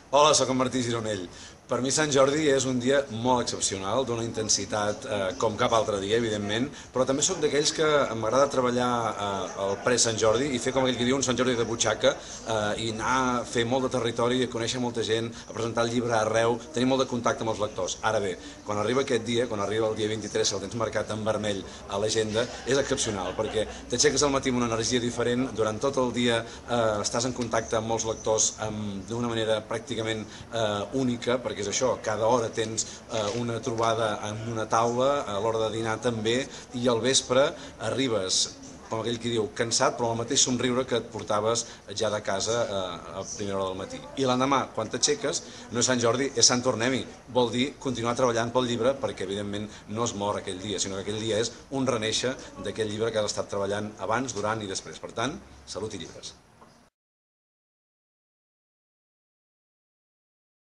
Hola, sóc en Martí Gironell. Per mi Sant Jordi és un dia molt excepcional, d'una intensitat com cap altre dia, evidentment, però també sóc d'aquells que m'agrada treballar el pre-Sant Jordi i fer com aquell que diu un Sant Jordi de butxaca i anar a fer molt de territori, a conèixer molta gent, a presentar el llibre arreu, tenir molt de contacte amb els lectors. Ara bé, quan arriba aquest dia, quan arriba el dia 23, si el tens marcat en vermell a l'agenda, és excepcional, perquè t'aixeques al matí amb una energia diferent, durant tot el dia estàs en contacte amb molts lectors d'una manera pràcticament única, perquè és això, cada hora tens una trobada en una taula, a l'hora de dinar també, i al vespre arribes, com aquell qui diu, cansat, però amb el mateix somriure que et portaves ja de casa a primera hora del matí. I l'endemà, quan t'aixeques, no és Sant Jordi, és Sant Tornem-hi. Vol dir continuar treballant pel llibre, perquè evidentment no es mor aquell dia, sinó que aquell dia és un renéixer d'aquell llibre que has estat treballant abans, durant i després. Per tant, salut i llibres.